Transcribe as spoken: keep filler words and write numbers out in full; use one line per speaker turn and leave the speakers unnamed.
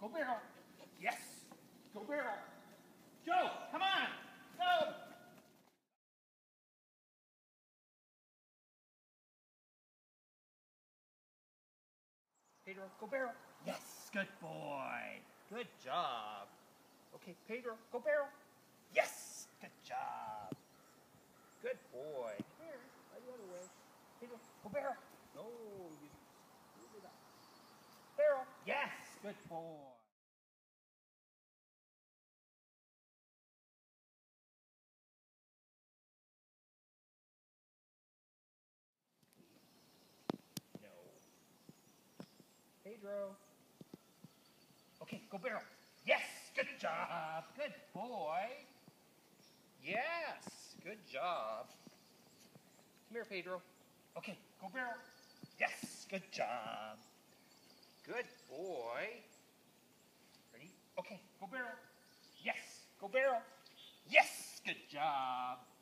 Go barrel. Yes. Go barrel. Joe, come on. Go. Pedro, go barrel. Yes. Good boy. Good job. Okay, Pedro, go barrel. Yes. Good job. Good boy. Here, right the other way. Pedro, go barrel. No, you screwed it up. Barrel. Yes. Good boy. No. Pedro. Okay, go barrel. Yes. Good job. Good boy. Yes. Good job. Come here, Pedro. Okay, go barrel. Yes. Good job. Good boy. Ready? Okay, go barrel. Yes. Go barrel. Yes. Good job.